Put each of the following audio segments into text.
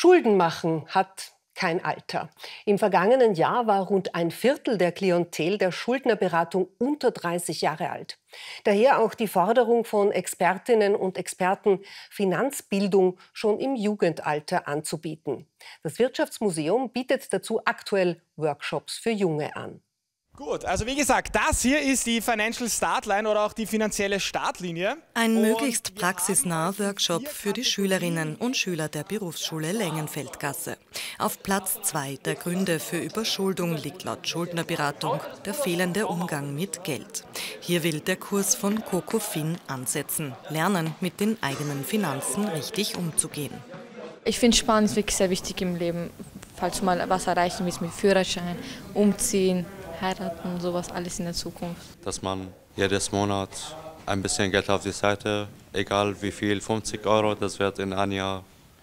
Schulden machen hat kein Alter. Im vergangenen Jahr war rund ein Viertel der Klientel der Schuldnerberatung unter 30 Jahre alt. Daher auch die Forderung von Expertinnen und Experten, Finanzbildung schon im Jugendalter anzubieten. Das Wirtschaftsmuseum bietet dazu aktuell Workshops für Junge an. Gut, also wie gesagt, das hier ist die Financial Startline oder auch die finanzielle Startlinie. Ein möglichst praxisnaher Workshop für die Schülerinnen und Schüler der Berufsschule Längenfeldgasse. Auf Platz 2 der Gründe für Überschuldung liegt laut Schuldnerberatung der fehlende Umgang mit Geld. Hier will der Kurs von Coco Finn ansetzen, lernen, mit den eigenen Finanzen richtig umzugehen. Ich finde, Sparen ist wirklich sehr wichtig im Leben. Falls du mal was erreichen willst mit Führerschein, umziehen, heiraten, sowas alles in der Zukunft. Dass man jedes Monat ein bisschen Geld auf die Seite, egal wie viel, 50 €, das wird in einem Jahr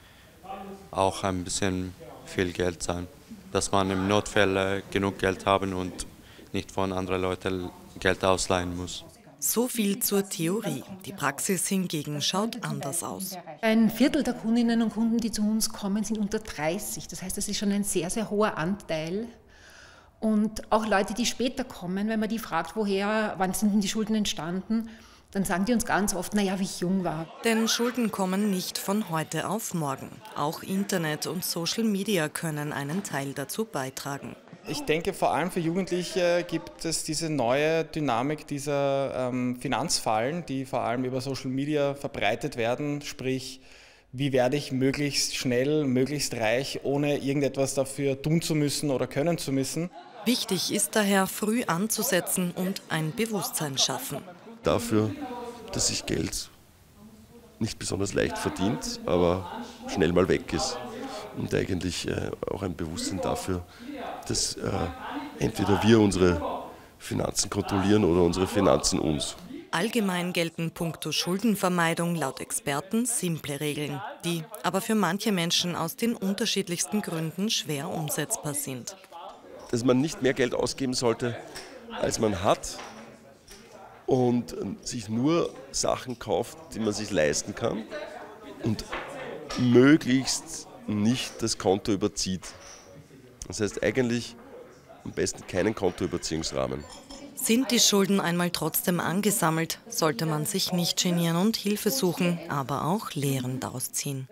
auch ein bisschen viel Geld sein. Dass man im Notfall genug Geld haben und nicht von anderen Leuten Geld ausleihen muss. So viel zur Theorie. Die Praxis hingegen schaut anders aus. Ein Viertel der Kundinnen und Kunden, die zu uns kommen, sind unter 30. Das heißt, das ist schon ein sehr, sehr hoher Anteil. Und auch Leute, die später kommen, wenn man die fragt, wann sind denn die Schulden entstanden, dann sagen die uns ganz oft, naja, wie ich jung war. Denn Schulden kommen nicht von heute auf morgen. Auch Internet und Social Media können einen Teil dazu beitragen. Ich denke, vor allem für Jugendliche gibt es diese neue Dynamik dieser Finanzfallen, die vor allem über Social Media verbreitet werden. Sprich, wie werde ich möglichst schnell, möglichst reich, ohne irgendetwas dafür tun zu müssen oder können zu müssen. Wichtig ist daher, früh anzusetzen und ein Bewusstsein schaffen. Dafür, dass sich Geld nicht besonders leicht verdient, aber schnell mal weg ist. Und eigentlich auch ein Bewusstsein dafür, dass entweder wir unsere Finanzen kontrollieren oder unsere Finanzen uns. Allgemein gelten punkto Schuldenvermeidung laut Experten simple Regeln, die aber für manche Menschen aus den unterschiedlichsten Gründen schwer umsetzbar sind. Dass man nicht mehr Geld ausgeben sollte, als man hat und sich nur Sachen kauft, die man sich leisten kann und möglichst nicht das Konto überzieht. Das heißt eigentlich am besten keinen Kontoüberziehungsrahmen. Sind die Schulden einmal trotzdem angesammelt, sollte man sich nicht genieren und Hilfe suchen, aber auch Lehren daraus ziehen.